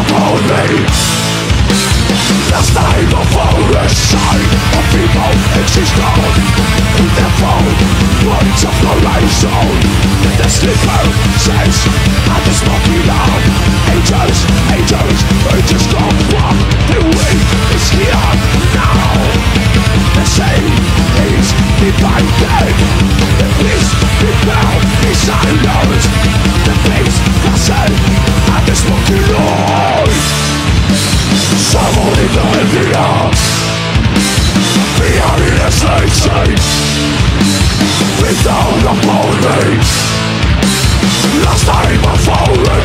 upon me. Last time of all the sign of people exist on the phone points of horizon. The sleeper says at the smoking out. Angels, angels, angels come back. The way is here now. The same is divided. The peace be bound, be silent. The face castle at the smoking light. Someone in the area. We are in a slave state. Without a body. Last time I found